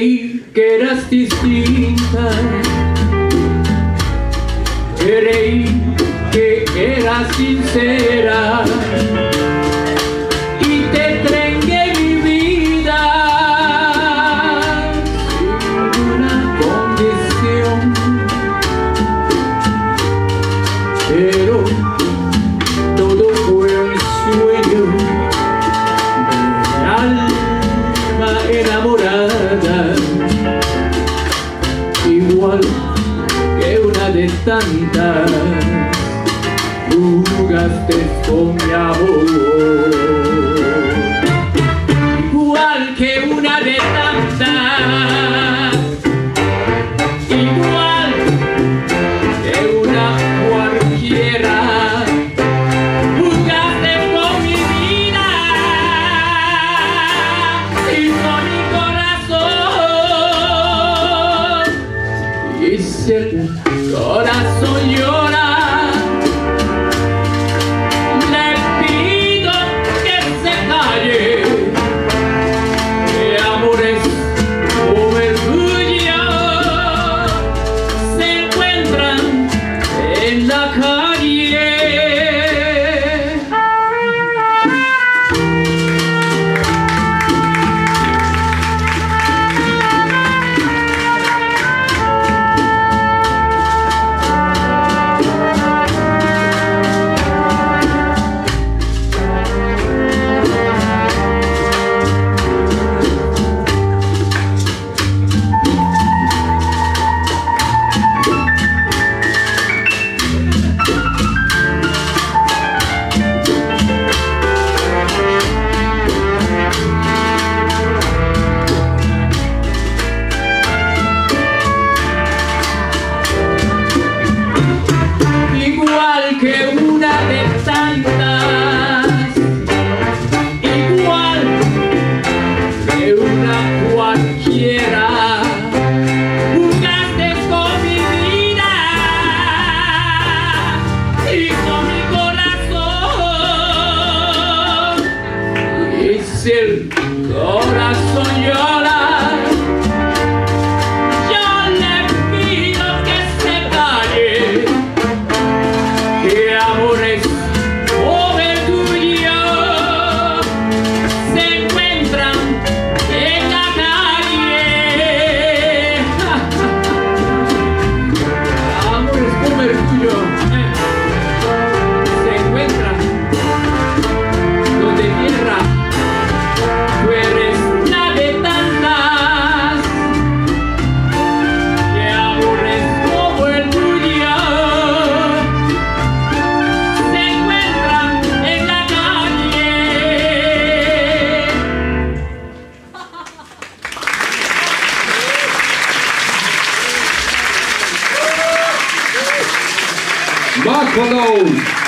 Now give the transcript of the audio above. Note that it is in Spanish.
Creí que eras distinta, creí que eras sincera y te entregué mi vida sin una condición, pero todo fue un sueño de alma enamorada, igual que una de tantas. Jugaste con mi amor, igual que una de tantas, igual que una cualquiera. Jugaste con mi vida y con mi corazón, y si el corazón llora, la calle. Que una de tantas, igual que una cualquiera. Jugaste con mi vida y con mi corazón, y si el corazón llora, Marco